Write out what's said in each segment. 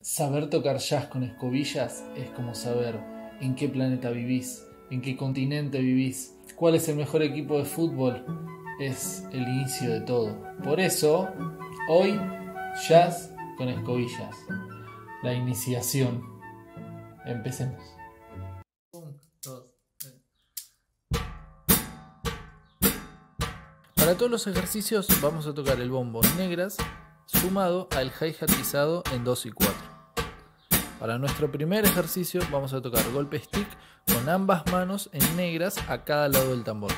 Saber tocar jazz con escobillas es como saber en qué planeta vivís, en qué continente vivís, cuál es el mejor equipo de fútbol. Es el inicio de todo. Por eso, hoy, jazz con escobillas. La iniciación. Empecemos. 1, 2, 3. Para todos los ejercicios vamos a tocar el bombo en negras sumado al hi-hatizado en 2 y 4. Para nuestro primer ejercicio vamos a tocar golpe stick con ambas manos en negras a cada lado del tambor.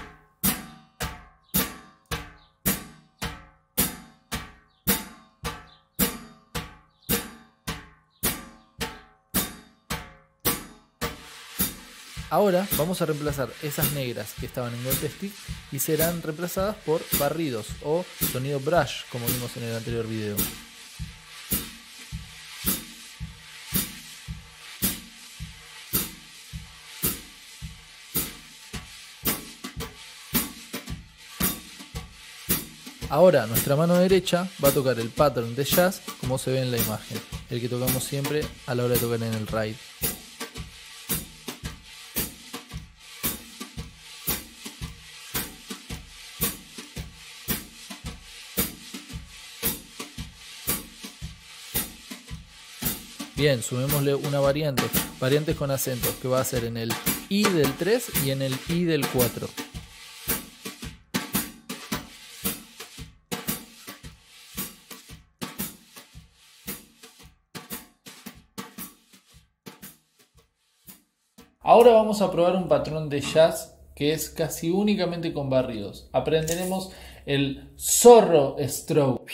Ahora vamos a reemplazar esas negras que estaban en golpe stick y serán reemplazadas por barridos o sonido brush, como vimos en el anterior video. Ahora nuestra mano derecha va a tocar el pattern de jazz como se ve en la imagen, el que tocamos siempre a la hora de tocar en el ride. Bien, sumémosle una variante, variantes con acentos, que va a ser en el I del 3 y en el I del 4. Ahora vamos a probar un patrón de jazz que es casi únicamente con barridos. Aprenderemos el zorro stroke.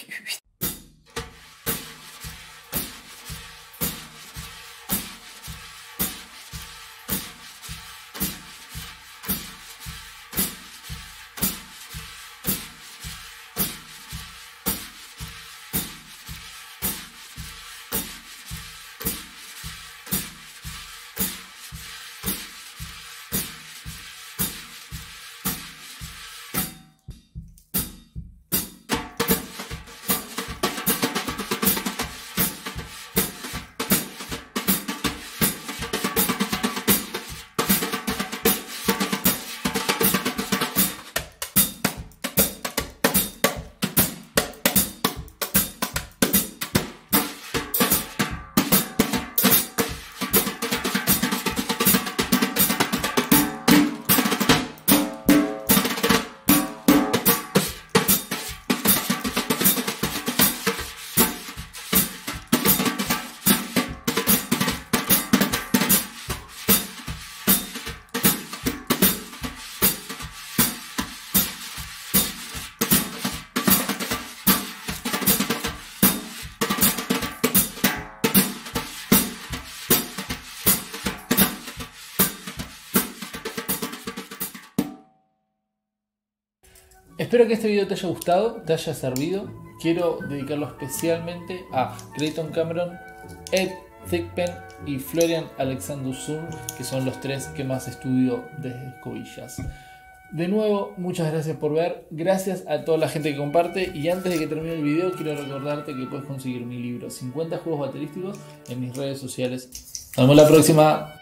Espero que este video te haya gustado, te haya servido. Quiero dedicarlo especialmente a Clayton Cameron, Ed Thigpen y Florian Alexander-Zurn, que son los 3 que más estudio desde escobillas. De nuevo, muchas gracias por ver, gracias a toda la gente que comparte, y antes de que termine el video quiero recordarte que puedes conseguir mi libro 50 juegos baterísticos en mis redes sociales. Nos vemos la próxima.